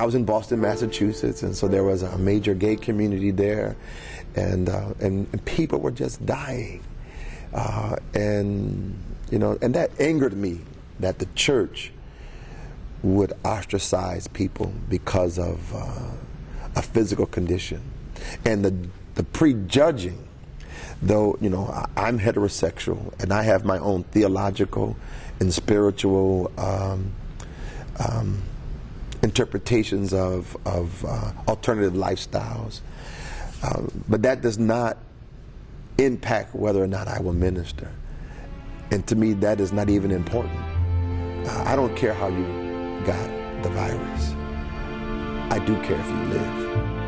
I was in Boston, Massachusetts, and so there was a major gay community there, and people were just dying, and that angered me that the church would ostracize people because of a physical condition, and the prejudging. Though I'm heterosexual and I have my own theological and spiritual interpretations of alternative lifestyles, but that does not impact whether or not I will minister. And to me, that is not even important. I don't care how you got the virus. I do care if you live.